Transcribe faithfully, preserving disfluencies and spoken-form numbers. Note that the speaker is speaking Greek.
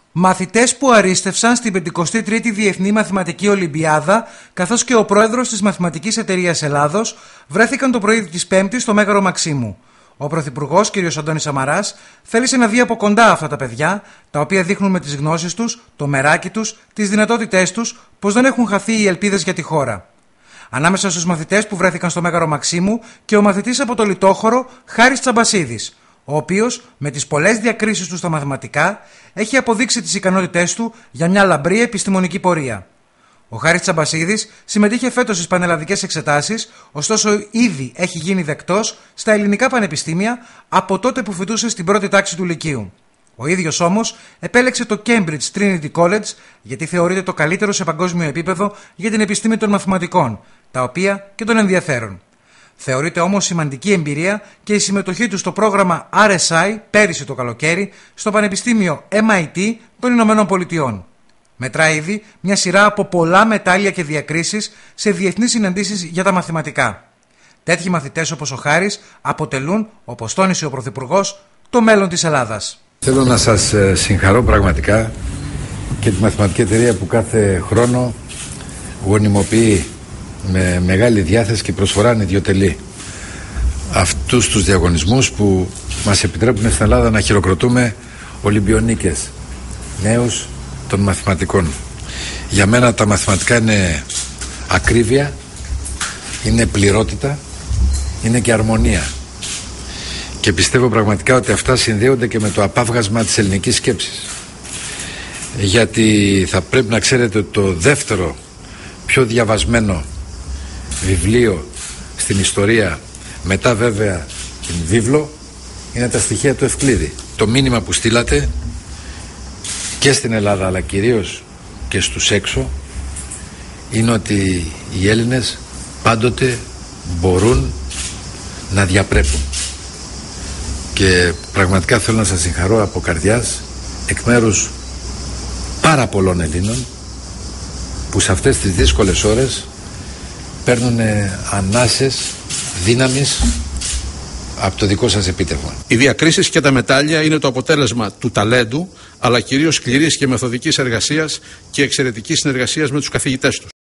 Μαθητές που αρίστευσαν στην πενηκοστή τρίτη Διεθνή Μαθηματική Ολυμπιάδα, καθώς και ο πρόεδρος της Μαθηματικής Εταιρείας Ελλάδος, βρέθηκαν το πρωί της Πέμπτης στο Μέγαρο Μαξίμου. Ο Πρωθυπουργός κ. Αντώνης Σαμαράς θέλησε να δει από κοντά αυτά τα παιδιά, τα οποία δείχνουν με τις γνώσεις τους, το μεράκι τους, τις δυνατότητές τους, πως δεν έχουν χαθεί οι ελπίδες για τη χώρα. Ανάμεσα στους μαθητές που βρέθηκαν στο Μέγαρο Μαξίμου και ο μαθητής από το Λιτόχωρο Χάρης Τσαμπασίδης, ο οποίος με τις πολλές διακρίσεις του στα μαθηματικά έχει αποδείξει τις ικανότητές του για μια λαμπρή επιστημονική πορεία. Ο Χάρης Τσαμπασίδης συμμετείχε φέτος στις πανελλαδικές εξετάσεις, ωστόσο ήδη έχει γίνει δεκτός στα ελληνικά πανεπιστήμια από τότε που φοιτούσε στην πρώτη τάξη του Λυκείου. Ο ίδιος όμως επέλεξε το Cambridge Trinity College γιατί θεωρείται το καλύτερο σε παγκόσμιο επίπεδο για την επιστήμη των μαθηματικών, τα οποία και τον ενδιαφέρον. Θεωρείται όμως σημαντική εμπειρία και η συμμετοχή του στο πρόγραμμα αρ ες άι πέρυσι το καλοκαίρι στο Πανεπιστήμιο εμ άι τι των Ηνωμένων Πολιτειών. Μετρά ήδη μια σειρά από πολλά μετάλλια και διακρίσεις σε διεθνείς συναντήσεις για τα μαθηματικά. Τέτοιοι μαθητές όπως ο Χάρης αποτελούν, όπως τόνισε ο Πρωθυπουργός, το μέλλον της Ελλάδας. Θέλω να σας συγχαρώ πραγματικά και τη Μαθηματική Εταιρεία που κάθε χρόνο γονιμοποιεί με μεγάλη διάθεση και προσφορά ανιδιοτελή αυτούς τους διαγωνισμούς που μας επιτρέπουν στην Ελλάδα να χειροκροτούμε Ολυμπιονίκες, νέους των μαθηματικών. Για μένα τα μαθηματικά είναι ακρίβεια, είναι πληρότητα, είναι και αρμονία. Και πιστεύω πραγματικά ότι αυτά συνδέονται και με το απάβγασμα της ελληνικής σκέψης. Γιατί θα πρέπει να ξέρετε ότι το δεύτερο πιο διαβασμένο βιβλίο στην ιστορία, μετά βέβαια την βίβλο, είναι τα στοιχεία του Ευκλήδη. Το μήνυμα που στείλατε και στην Ελλάδα αλλά κυρίως και στους έξω είναι ότι οι Έλληνες πάντοτε μπορούν να διαπρέπουν. Και πραγματικά θέλω να σας συγχαρώ από καρδιάς εκ μέρους πάρα πολλών Ελλήνων που σε αυτές τις δύσκολες ώρες παίρνουν ανάσες δύναμης από το δικό σας επίτευγμα. Οι διακρίσεις και τα μετάλλια είναι το αποτέλεσμα του ταλέντου, αλλά κυρίως σκληρής και μεθοδικής εργασίας και εξαιρετικής συνεργασίας με τους καθηγητές τους.